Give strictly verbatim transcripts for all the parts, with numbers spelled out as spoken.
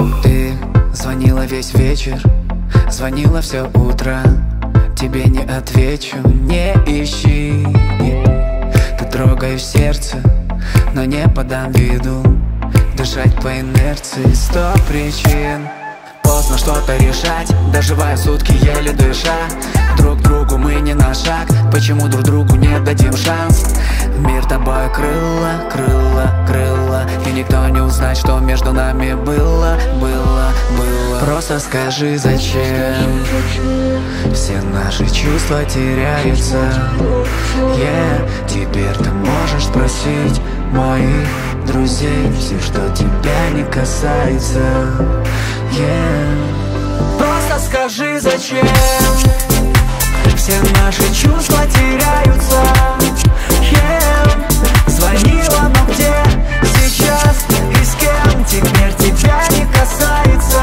Ты звонила весь вечер, звонила все утро. Тебе не отвечу, не ищи. Ты трогаешь сердце, но не подам виду. Дышать по инерции сто причин. Поздно что-то решать, доживая сутки еле дыша. Друг другу мы не на шаг, почему друг другу не дадим шанс? Мир тобой крыло, крыло, крыло, и никто не узнает, что между нами было, было, было. Просто скажи, зачем все наши чувства теряются. Yeah, теперь ты можешь спросить моих друзей все, что тебя не касается. Yeah. Просто скажи, зачем все наши чувства теряются. Yeah. Звонила, но где сейчас и с кем? Теперь тебя не касается.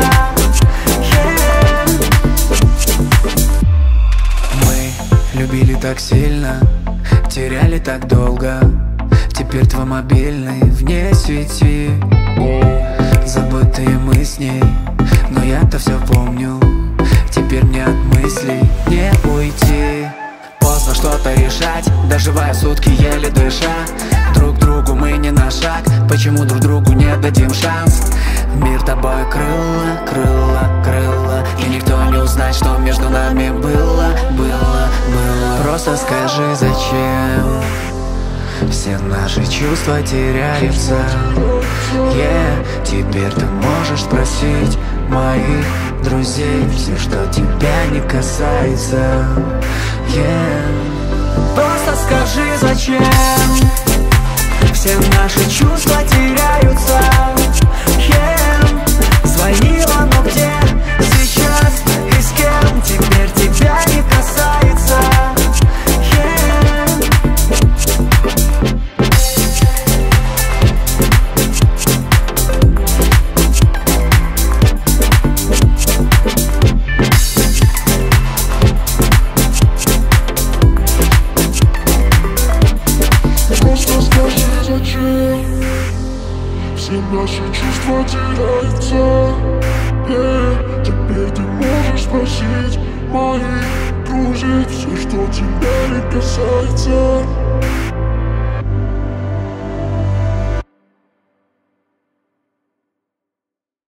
Yeah. Мы любили так сильно, теряли так долго. Теперь твой мобильный вне сети. Забытые мы с ней, но я-то все помню. Теперь мне от мыслей не уйти. Поздно что-то решать, доживая сутки еле дыша. Друг другу мы не на шаг, почему друг другу не дадим шанс? Мир тобой крыло, крыло, крыло, и никто не узнает, что между нами было, было, было. Просто скажи, зачем все наши чувства теряются. Yeah, теперь ты можешь спросить моих друзей все, что тебя не касается. Yeah. Просто скажи, зачем все наши чувства теряются. Yeah. Звонила, но где сейчас и с кем? Теперь тебя не касается. Все наши чувства теряются. Yeah. Теперь ты можешь спросить моих друзей все, что тебя не касается.